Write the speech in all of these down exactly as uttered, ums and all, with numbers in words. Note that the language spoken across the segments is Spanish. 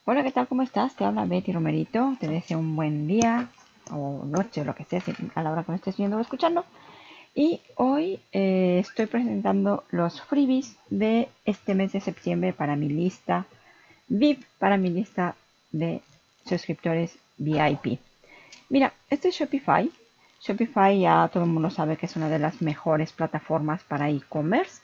Hola, ¿qué tal? ¿Cómo estás? Te habla Betty Romerito. Te deseo un buen día o noche o lo que sea, si a la hora que me estés viendo o escuchando. Y hoy eh, estoy presentando los freebies de este mes de septiembre para mi lista V I P, para mi lista de suscriptores V I P. Mira, este es Shopify. Shopify ya todo el mundo sabe que es una de las mejores plataformas para e-commerce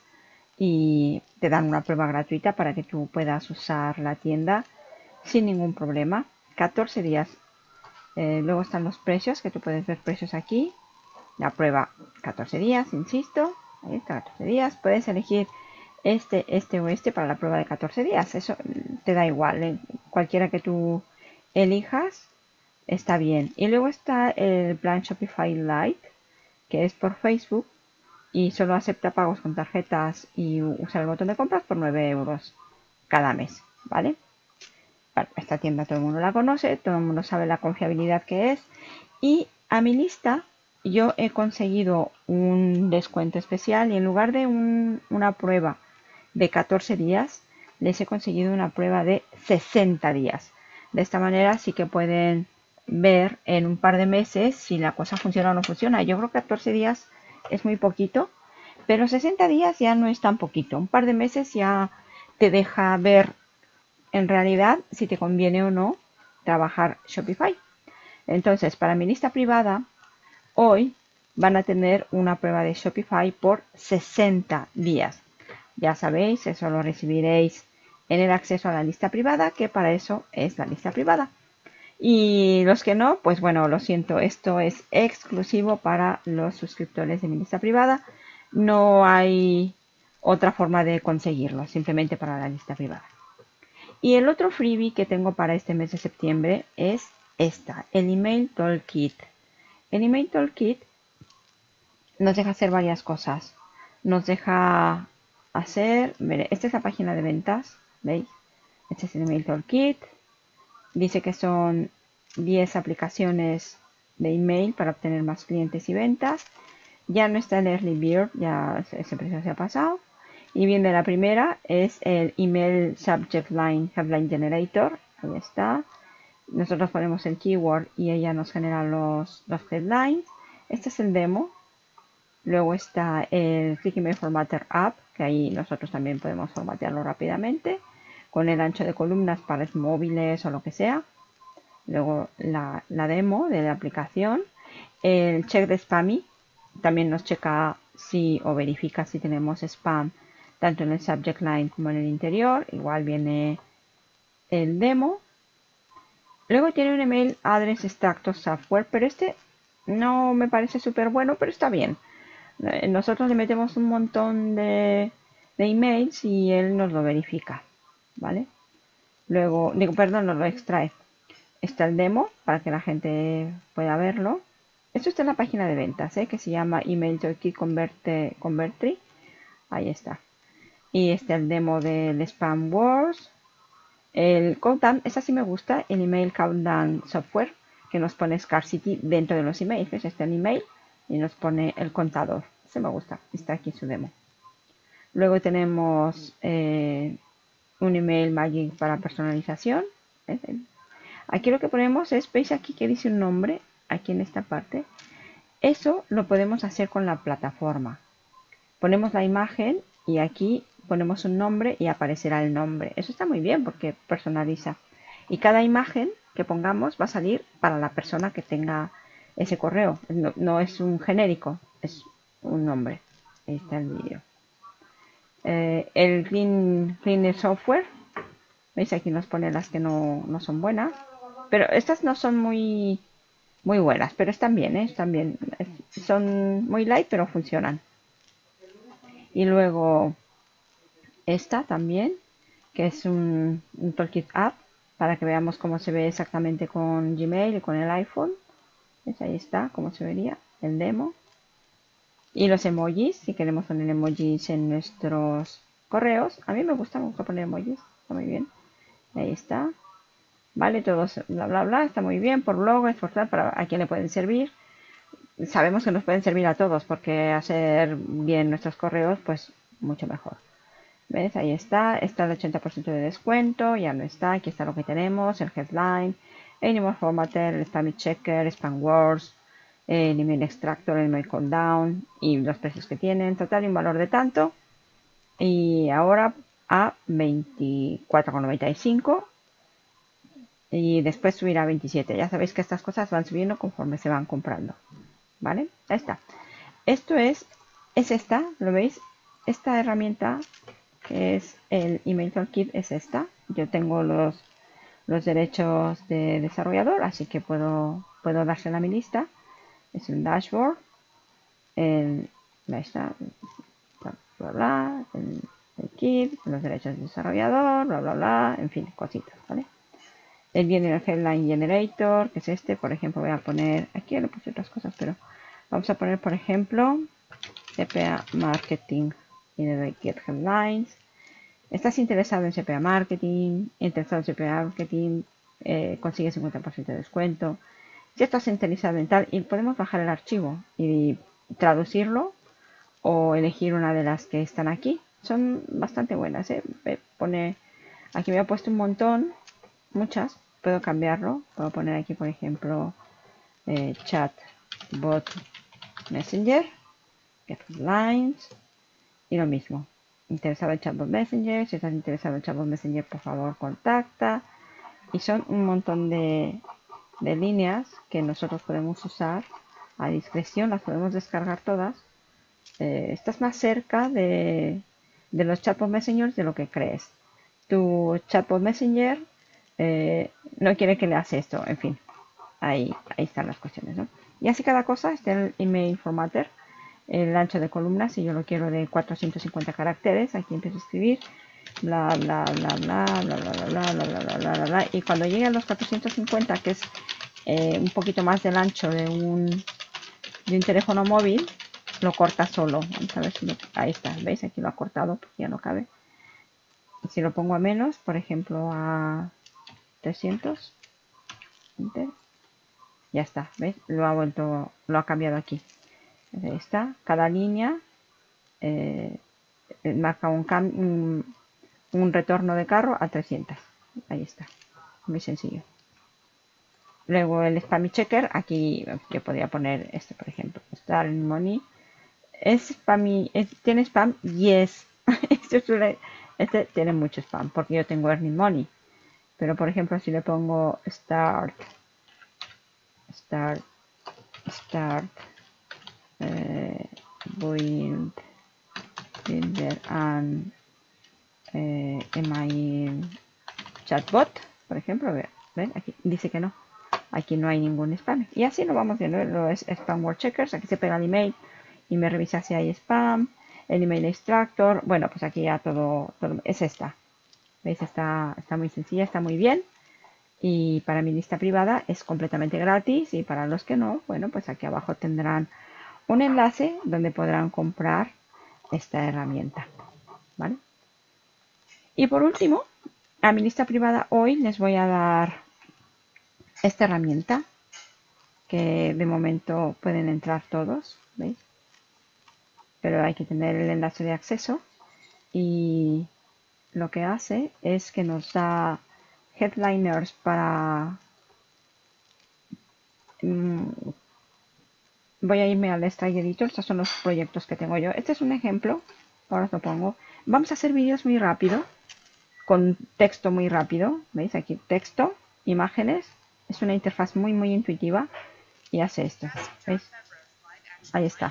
y te dan una prueba gratuita para que tú puedas usar la tienda sin ningún problema. catorce días. Eh, luego están los precios, que tú puedes ver precios aquí. La prueba catorce días, insisto. Ahí está, catorce días. Puedes elegir este, este o este para la prueba de catorce días. Eso te da igual. ¿eh? Cualquiera que tú elijas está bien. Y luego está el plan Shopify Lite, que es por Facebook y solo acepta pagos con tarjetas y usa el botón de compras por nueve euros cada mes, ¿vale? Bueno, esta tienda todo el mundo la conoce, todo el mundo sabe la confiabilidad que es. Y a mi lista yo he conseguido un descuento especial y en lugar de un, una prueba de catorce días, les he conseguido una prueba de sesenta días. De esta manera sí que pueden ver en un par de meses si la cosa funciona o no funciona. Yo creo que catorce días es muy poquito, pero sesenta días ya no es tan poquito. Un par de meses ya te deja ver en realidad si te conviene o no trabajar Shopify. Entonces, para mi lista privada, hoy van a tener una prueba de Shopify por sesenta días. Ya sabéis, eso lo recibiréis en el acceso a la lista privada, que para eso es la lista privada. Y los que no, pues bueno, lo siento, esto es exclusivo para los suscriptores de mi lista privada. No hay otra forma de conseguirlo, simplemente para la lista privada. Y el otro freebie que tengo para este mes de septiembre es esta, el Email Toolkit. El Email Toolkit nos deja hacer varias cosas. Nos deja hacer, mire, esta es la página de ventas, ¿veis? Este es el Email Toolkit. Dice que son diez aplicaciones de email para obtener más clientes y ventas. Ya no está el Early Bird, ya ese precio se ha pasado. Y bien, de la primera es el Email Subject Line Headline Generator. Ahí está. Nosotros ponemos el keyword y ella nos genera los, los headlines. Este es el demo. Luego está el Click Email Formatter App, que ahí nosotros también podemos formatearlo rápidamente con el ancho de columnas para móviles o lo que sea. Luego la, la demo de la aplicación. El check de spammy también nos checa si o verifica si tenemos spam tanto en el subject line como en el interior. Igual viene el demo. Luego tiene un email address extracto software, pero este no me parece súper bueno, pero está bien. Nosotros le metemos un montón de, de emails y él nos lo verifica, ¿vale? Luego, digo, perdón, nos lo extrae. Está el demo para que la gente pueda verlo. Esto está en la página de ventas, ¿eh? Que se llama Email Toolkit Converte, Convertri. Ahí está. Y está el demo del Spam Wars. El Countdown, esta sí me gusta, el Email Countdown Software, que nos pone Scarcity dentro de los emails. ¿Ves? Está el email y nos pone el contador. Ese me gusta, está aquí su demo. Luego tenemos eh, un email Magic para personalización. ¿Ves? Aquí lo que ponemos es, veis aquí que dice un nombre, aquí en esta parte. Eso lo podemos hacer con la plataforma. Ponemos la imagen y aquí ponemos un nombre y aparecerá el nombre. Eso está muy bien porque personaliza. Y cada imagen que pongamos va a salir para la persona que tenga ese correo. No, no es un genérico, es un nombre. Ahí está el vídeo. Eh, el Clean, Clean Software. ¿Veis? Aquí nos pone las que no, no son buenas. Pero estas no son muy, muy buenas, pero están bien, ¿eh? Están bien. Son muy light, pero funcionan. Y luego esta también, que es un, un Toolkit App, para que veamos cómo se ve exactamente con Gmail y con el iPhone. ¿Ves? Ahí está, cómo se vería el demo. Y los emojis, si queremos poner emojis en nuestros correos. A mí me gusta, me gusta poner emojis, está muy bien. Ahí está. Vale, todos, bla, bla, bla, está muy bien. Por blog, esforzar, para a quién le pueden servir. Sabemos que nos pueden servir a todos, porque hacer bien nuestros correos, pues mucho mejor. ¿Ves? Ahí está. Está el ochenta por ciento de descuento. Ya no está. Aquí está lo que tenemos. El headline. El email formatter. El spam checker. Spam words. El email extractor. El email countdown. Y los precios que tienen. Total y un valor de tanto. Y ahora a veinticuatro con noventa y cinco. Y después subirá a veintisiete. Ya sabéis que estas cosas van subiendo conforme se van comprando. ¿Vale? Ahí está. Esto es, es esta, ¿lo veis? Esta herramienta que es el Email Toolkit es esta. Yo tengo los, los derechos de desarrollador, así que puedo, puedo dársela a mi lista. Es un dashboard. El, ahí está. Bla, bla, bla. El, el kit, los derechos de desarrollador, bla, bla, bla. En fin, cositas, ¿vale? El viene el Headline Generator, que es este. Por ejemplo, voy a poner, aquí le puse otras cosas, pero vamos a poner, por ejemplo, C P A Marketing. Generate Get Headlines. ¿Estás interesado en C P A Marketing? Interesado en C P A Marketing, eh, consigue cincuenta por ciento de descuento. Si estás interesado en tal, y podemos bajar el archivo y traducirlo o elegir una de las que están aquí. Son bastante buenas, ¿eh? Pone, aquí me ha puesto un montón, muchas. Puedo cambiarlo. Puedo poner aquí, por ejemplo, eh, Chat Bot Messenger, Get Headlines y lo mismo. Interesado en Chatbot Messenger, si estás interesado en Chatbot Messenger, por favor contacta. Y son un montón de, de líneas que nosotros podemos usar a discreción, las podemos descargar todas. Eh, estás más cerca de, de los Chatbot Messengers de lo que crees. Tu Chatbot Messenger eh, no quiere que leas esto, en fin, ahí, ahí están las cuestiones, ¿no? Y así cada cosa. Está el email formatter, el ancho de columnas, si yo lo quiero de cuatrocientos cincuenta caracteres, aquí empiezo a escribir bla bla bla bla bla bla bla bla bla bla bla bla bla, y cuando llegue a los cuatrocientos cincuenta, que es eh, un poquito más del ancho de un de un teléfono móvil, lo corta solo. Vamos a ver si lo, ahí está, veis, aquí lo ha cortado porque ya no cabe. Y si lo pongo a menos, por ejemplo a trescientos, enter, ya está, veis, lo ha vuelto, lo ha cambiado aquí. Ahí está, cada línea eh, marca un, un, un retorno de carro a trescientos. Ahí está, muy sencillo. Luego el spam checker, aquí yo podría poner este, por ejemplo, Start Money. ¿Es spam? ¿Es, ¿Tiene spam? Yes. este, este tiene mucho spam porque yo tengo Earning Money. Pero por ejemplo, si le pongo Start, Start, Start, eh, Build, Builder and eh, Email Chatbot, por ejemplo, ven, aquí dice que no. Aquí no hay ningún spam. Y así lo vamos viendo. Lo es Spam Word Checkers. Aquí se pega el email y me revisa si hay spam. El email extractor. Bueno, pues aquí ya todo, todo es esta. ¿Veis? Está, está muy sencilla, está muy bien. Y para mi lista privada es completamente gratis. Y para los que no, bueno, pues aquí abajo tendrán un enlace donde podrán comprar esta herramienta. ¿Vale? Y por último, a mi lista privada hoy les voy a dar esta herramienta, que de momento pueden entrar todos, ¿veis? Pero hay que tener el enlace de acceso, y lo que hace es que nos da headliners para... Mmm, voy a irme al Strike Editor. Estos son los proyectos que tengo yo. Este es un ejemplo, ahora os lo pongo. Vamos a hacer vídeos muy rápido, con texto muy rápido, ¿veis? Aquí texto, imágenes, es una interfaz muy muy intuitiva y hace esto, ¿veis? Ahí está.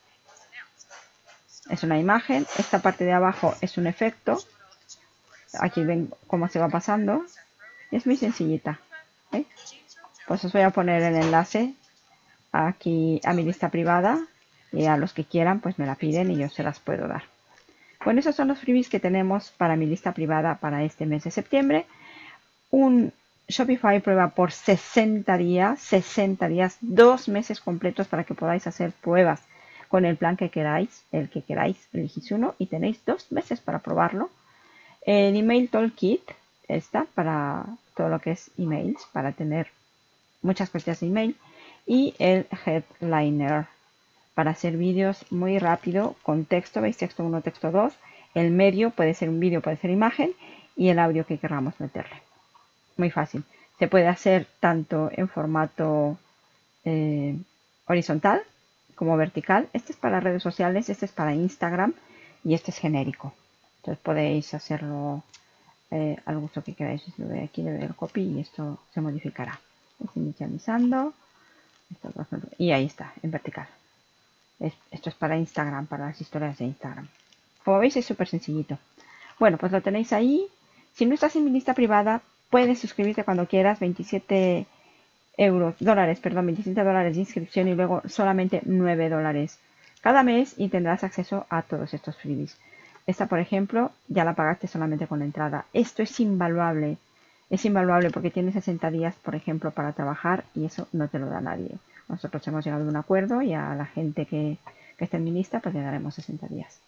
Es una imagen, esta parte de abajo es un efecto. Aquí ven cómo se va pasando. Es muy sencillita, ¿eh? Pues os voy a poner el enlace aquí a mi lista privada, y a los que quieran pues me la piden y yo se las puedo dar. Bueno, esos son los freebies que tenemos para mi lista privada para este mes de septiembre. Un Shopify prueba por sesenta días, sesenta días, dos meses completos para que podáis hacer pruebas con el plan que queráis, el que queráis, elegís uno y tenéis dos meses para probarlo. El Email Toolkit está para todo lo que es emails, para tener muchas cuentas de email. Y el Headliner para hacer vídeos muy rápido con texto, veis, texto uno, texto dos, el medio puede ser un vídeo, puede ser imagen, y el audio que queramos meterle. Muy fácil. Se puede hacer tanto en formato eh, horizontal como vertical. Este es para redes sociales, este es para Instagram y este es genérico. Entonces podéis hacerlo eh, al gusto que queráis. Lo de aquí le doy el copy y esto se modificará. Estoy inicializando. Y ahí está, en vertical. Es, esto es para Instagram, para las historias de Instagram. Como veis es súper sencillito. Bueno, pues lo tenéis ahí. Si no estás en mi lista privada, puedes suscribirte cuando quieras. veintisiete euros, dólares, perdón, veintisiete dólares de inscripción y luego solamente nueve dólares cada mes y tendrás acceso a todos estos freebies. Esta, por ejemplo, ya la pagaste solamente con la entrada. Esto es invaluable. Es invaluable porque tienes sesenta días, por ejemplo, para trabajar y eso no te lo da nadie. Nosotros hemos llegado a un acuerdo y a la gente que, que está en mi lista pues le daremos sesenta días.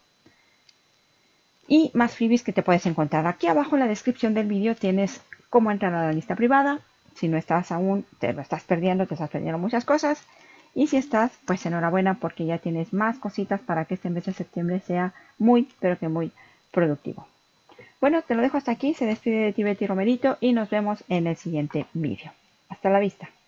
Y más freebies que te puedes encontrar. Aquí abajo en la descripción del vídeo tienes cómo entrar a la lista privada. Si no estás aún, te lo estás perdiendo, te estás perdiendo muchas cosas. Y si estás, pues enhorabuena porque ya tienes más cositas para que este mes de septiembre sea muy, pero que muy productivo. Bueno, te lo dejo hasta aquí. Se despide de ti Betty Romerito y nos vemos en el siguiente vídeo. Hasta la vista.